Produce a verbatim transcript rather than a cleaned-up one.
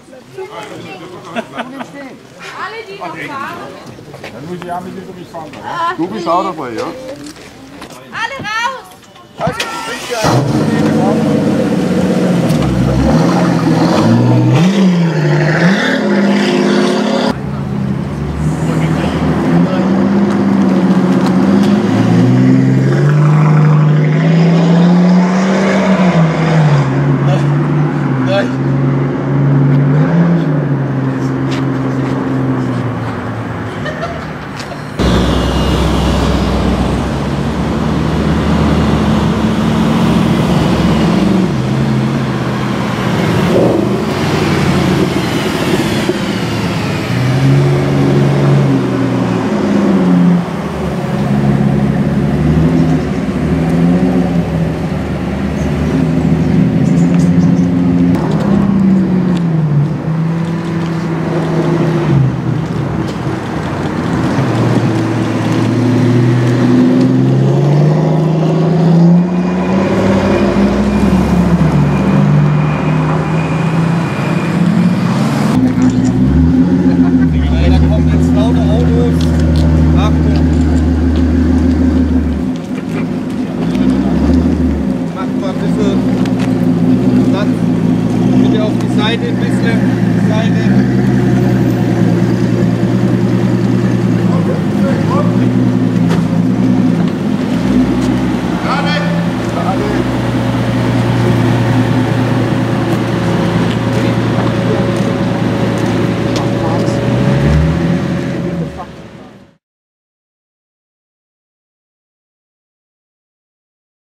Alle, die noch fahren. Dann muss ich auch mit über mich fahren. Du bist auch dabei, ja? Alle raus! Also, ich wünsche dir einen Seite ein bisschen, Seite.